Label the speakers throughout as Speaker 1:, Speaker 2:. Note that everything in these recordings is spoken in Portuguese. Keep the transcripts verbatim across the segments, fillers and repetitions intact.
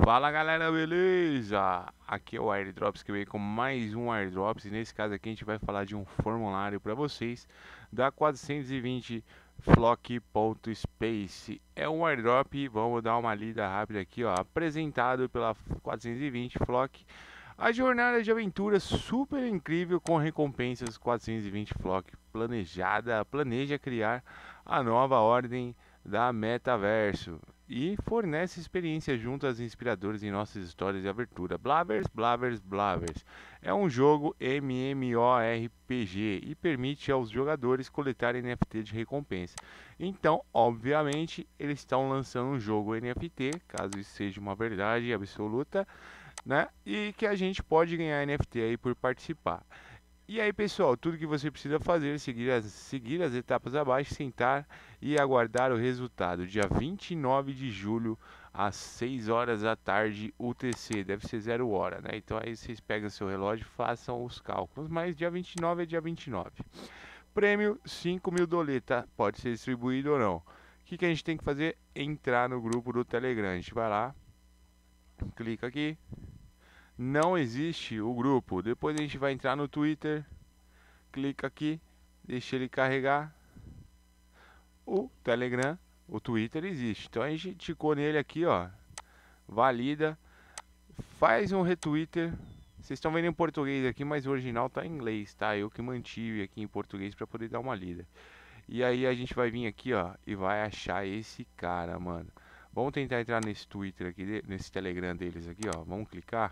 Speaker 1: Fala galera, beleza? Aqui é o Airdrops que veio com mais um Airdrops e nesse caso aqui a gente vai falar de um formulário para vocês da quatrocentos e vinte Flock.space. É um airdrop, vamos dar uma lida rápida aqui, ó, apresentado pela quatrocentos e vinte Flock. A jornada de aventura super incrível com recompensas quatrocentos e vinte Flock planejada, planeja criar a nova ordem da Metaverso e fornece experiência junto às inspiradoras em nossas histórias de abertura. Blavers, Blavers, Blavers. É um jogo MMORPG e permite aos jogadores coletar N F T de recompensa. Então, obviamente, eles estão lançando um jogo N F T, caso isso seja uma verdade absoluta, né? E que a gente pode ganhar N F T aí por participar. E aí, pessoal, tudo que você precisa fazer é seguir as, seguir as etapas abaixo, sentar e aguardar o resultado. Dia vinte e nove de julho, às seis horas da tarde, U T C, deve ser zero hora, né? Então aí vocês pegam seu relógio e façam os cálculos. Mas dia vinte e nove é dia vinte e nove. Prêmio cinco mil doleta, pode ser distribuído ou não. O que, que a gente tem que fazer? Entrar no grupo do Telegram. A gente vai lá, clica aqui. Não existe o grupo. Depois a gente vai entrar no Twitter. Clica aqui, deixa ele carregar. O Telegram, o Twitter existe. Então a gente ticou nele aqui, ó. Valida, faz um retweeter. Vocês estão vendo em português aqui, mas o original tá em inglês, tá? Eu que mantive aqui em português para poder dar uma lida. E aí a gente vai vir aqui, ó, e vai achar esse cara, mano. Vamos tentar entrar nesse Twitter aqui, nesse Telegram deles aqui, ó. Vamos clicar.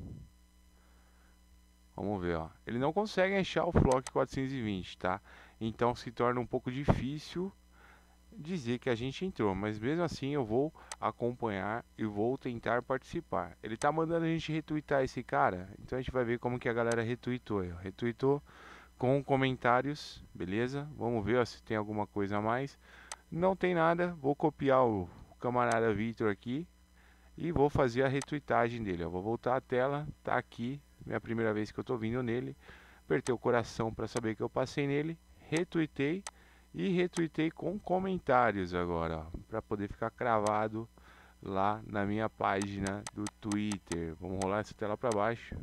Speaker 1: Vamos ver, ó. Ele não consegue achar o Flock quatrocentos e vinte, tá? Então se torna um pouco difícil dizer que a gente entrou, mas mesmo assim eu vou acompanhar e vou tentar participar. Ele tá mandando a gente retweetar esse cara, então a gente vai ver como que a galera retweetou. Ó. Retweetou com comentários, beleza? Vamos ver ó, se tem alguma coisa a mais. Não tem nada, vou copiar o camarada Victor aqui e vou fazer a retweetagem dele. Ó. Vou voltar a tela, tá aqui, minha primeira vez que eu tô vindo nele. Apertei o coração para saber que eu passei nele, retweetei e retuitei com comentários agora, para poder ficar cravado lá na minha página do Twitter. Vamos rolar essa tela para baixo.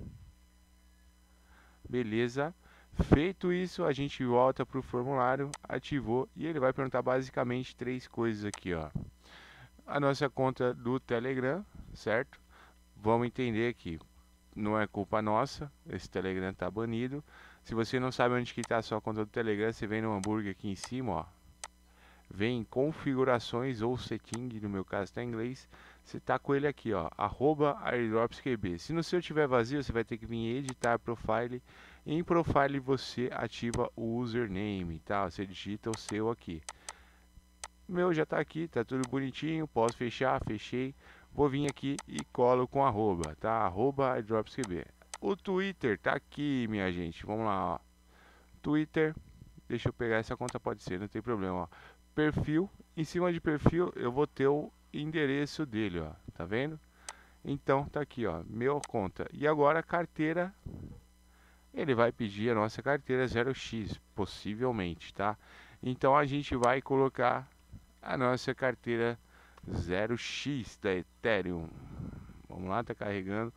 Speaker 1: Beleza. Feito isso, a gente volta para o formulário, ativou e ele vai perguntar basicamente três coisas aqui, ó. A nossa conta do Telegram, certo? Vamos entender aqui. Não é culpa nossa, esse Telegram tá banido. Se você não sabe onde que está a sua conta do Telegram, você vem no hambúrguer aqui em cima, ó. Vem configurações ou setting, no meu caso está em inglês. Você tá com ele aqui, ó, arroba airdropsqb. Se no seu tiver vazio, você vai ter que vir editar profile. Em profile você ativa o username, tá? Você digita o seu aqui. O meu já tá aqui, tá tudo bonitinho. Posso fechar, fechei. Vou vir aqui e colo com arroba, tá? Arroba airdropsqb. O Twitter tá aqui, minha gente. Vamos lá, ó. Twitter. Deixa eu pegar essa conta, pode ser, não tem problema, ó. Perfil, em cima de perfil eu vou ter o endereço dele, ó, tá vendo? Então tá aqui, ó, meu conta. E agora a carteira, ele vai pedir a nossa carteira zero x, possivelmente, tá? Então a gente vai colocar a nossa carteira zero x da Ethereum. Vamos lá, tá carregando.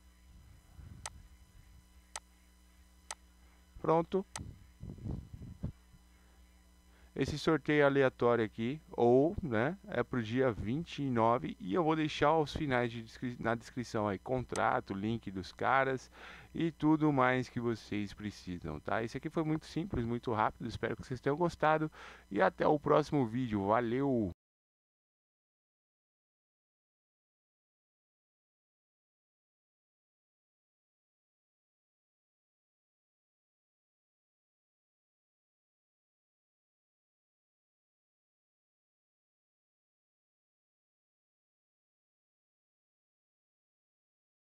Speaker 1: Pronto. Esse sorteio aleatório aqui, ou, né, é pro dia vinte e nove e eu vou deixar os finais de descri na descrição aí, contrato, link dos caras e tudo mais que vocês precisam, tá? Esse aqui foi muito simples, muito rápido, espero que vocês tenham gostado e até o próximo vídeo, valeu!